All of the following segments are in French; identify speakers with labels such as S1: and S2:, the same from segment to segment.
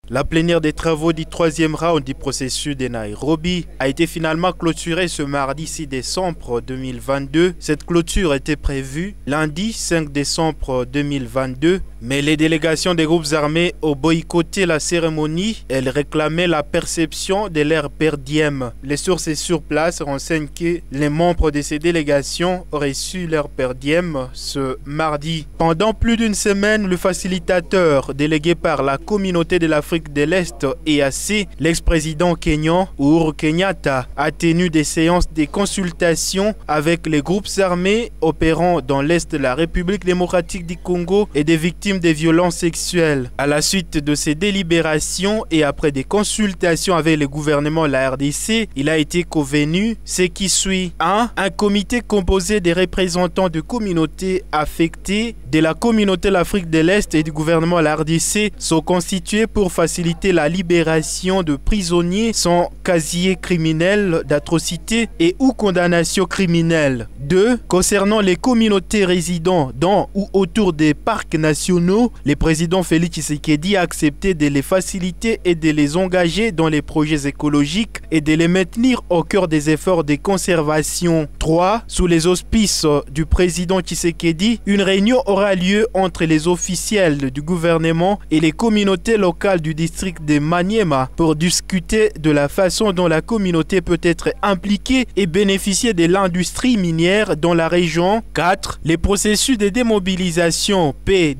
S1: La plénière des travaux du troisième round du processus de Nairobi a été finalement clôturée ce mardi 6 décembre 2022. Cette clôture était prévue lundi 5 décembre 2022, mais les délégations des groupes armés ont boycotté la cérémonie. Elles réclamaient la perception de leur per diem. Les sources sur place renseignent que les membres de ces délégations auraient reçu leur per diem ce mardi. Pendant plus d'une semaine, le facilitateur délégué par la communauté de l'Afrique de l'Est EAC, l'ex-président kenyan Uhuru Kenyatta, a tenu des séances de consultation avec les groupes armés opérant dans l'Est de la République démocratique du Congo et des victimes des violences sexuelles. À la suite de ces délibérations et après des consultations avec le gouvernement de la RDC, il a été convenu ce qui suit. 1. Un comité composé des représentants de communautés affectées de la communauté de l'Afrique de l'Est et du gouvernement de la RDC sont constitués pour faciliter la libération de prisonniers sans casier criminel d'atrocité et ou condamnation criminelle. 2. Concernant les communautés résidant dans ou autour des parcs nationaux, le président Félix Tshisekedi a accepté de les faciliter et de les engager dans les projets écologiques et de les maintenir au cœur des efforts de conservation. 3. Sous les auspices du président Tshisekedi, une réunion aura lieu entre les officiels du gouvernement et les communautés locales du district de Maniema pour discuter de la façon dont la communauté peut être impliquée et bénéficier de l'industrie minière dans la région. 4. Les processus de démobilisation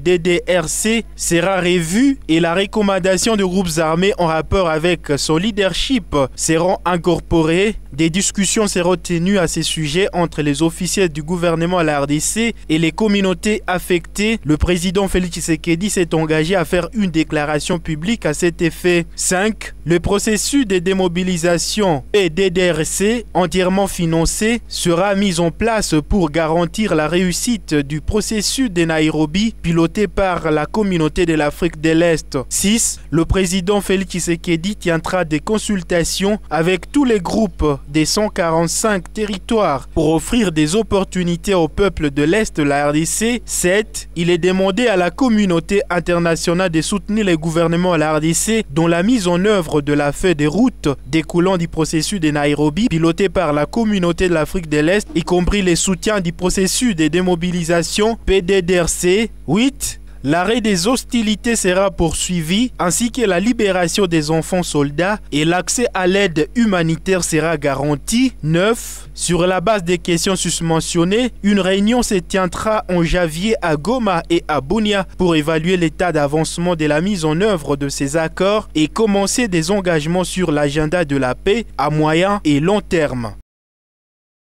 S1: PDDRC sera revu et la recommandation de groupes armés en rapport avec son leadership seront incorporées. Des discussions seront tenues à ces sujets entre les officiels du gouvernement à la RDC et les communautés affectées. Le président Félix Tshisekedi s'est engagé à faire une déclaration publique à cet effet. 5. Le processus de démobilisation PDDRC entièrement financé sera mis en place pour garantir la réussite du processus de Nairobi piloté par la communauté de l'Afrique de l'Est. 6. Le président Félix Tshisekedi tiendra des consultations avec tous les groupes des 145 territoires pour offrir des opportunités au peuple de l'Est de la RDC. 7. Il est demandé à la communauté internationale de soutenir le gouvernement de la RDC dans la mise en œuvre de la feuille de route découlant du processus de Nairobi piloté par la communauté de l'Afrique de l'Est, y compris les soutiens du processus de démobilisation PDDRC. 8. L'arrêt des hostilités sera poursuivi, ainsi que la libération des enfants soldats et l'accès à l'aide humanitaire sera garanti. 9. Sur la base des questions susmentionnées, une réunion se tiendra en janvier à Goma et à Bunia pour évaluer l'état d'avancement de la mise en œuvre de ces accords et commencer des engagements sur l'agenda de la paix à moyen et long terme.